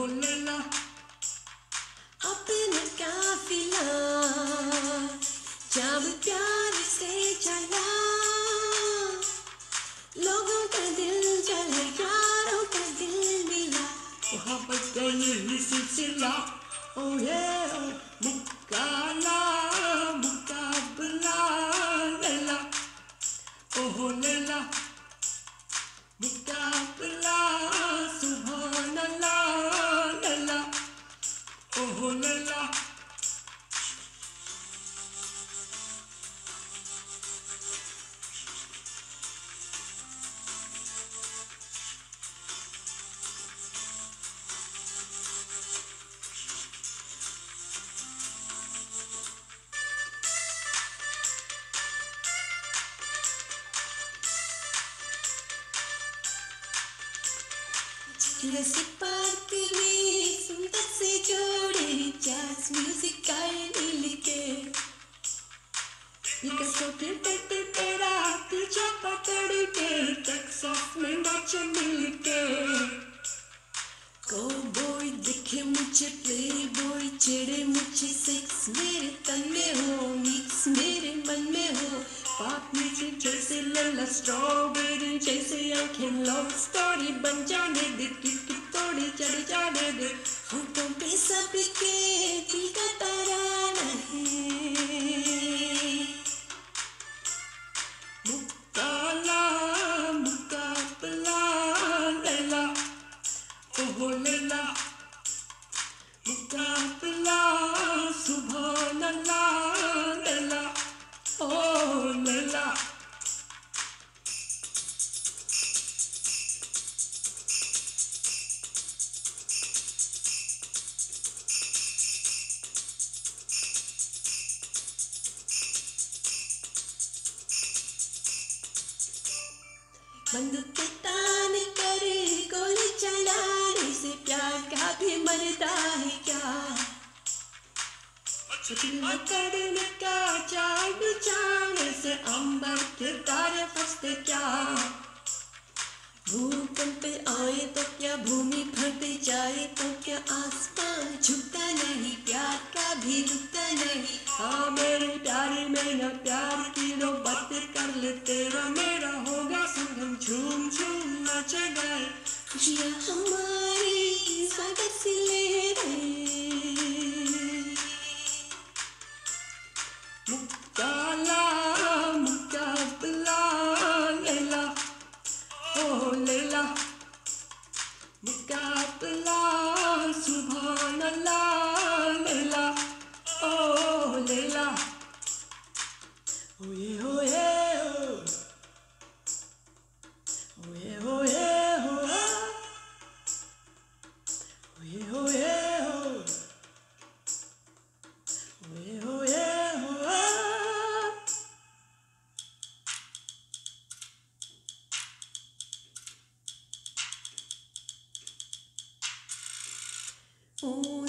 लैला अपना काफिला जब प्यार से चला, लोगों का दिल चला, यारों का दिल मिला, मोहब्बत का ये सिलसिला। ओ ये मुकाला मुकाबला लैला, ओहो लैला मुकाबला सुभान अल्लाह लैला, ओहो लैला। Jurassic Park में सुंदर से जोड़े जैज़ म्यूजिक आए मिलके, पिकासो के तेरा पीछा पकड़ के टेक्सास में नाच मिलके। Cowboy देखे मुझे प्लेबॉय चिढ़े मुझे सेक्स मेरे तन में हो मिक्स मेरे मन में हो, पॉप म्यूजिक जैसे लैला स्ट्रॉबेरी जैसे आंखें लव स्टोरी बन जाने दे, किक तोड़ी चढ़ जाने दे, होठों पे सबके दिल का तराना है। मुकाला मुकाबला लैला, ओहो लैला मुकाबला सुभान अल्लाह लैला, ओ लैला। बंदूक के तान पर गोली चलाने से प्यार का भी मरता है क्या, करने का चाय बिछाने से अंबर के तारे फंसते क्या, भूकंप आए तो क्या भूमि फट जाए तो क्या आसमान झुकता नहीं, प्यार का भी रुकता नहीं। हाँ मेरे प्यारे में ना प्यार की लो बात कर ले, तेरा मेरा होगा संगम झूम झूम नाचे गाए, खुशियाँ हमारी स्वागत से ले रहे। मुकाला मुकाबला लैला, ओह लैला मुकाबला सुभान अल्लाह लैला, ओह लैला। ओए ओए ओए ओए ओए ओए ओए ओए। Oh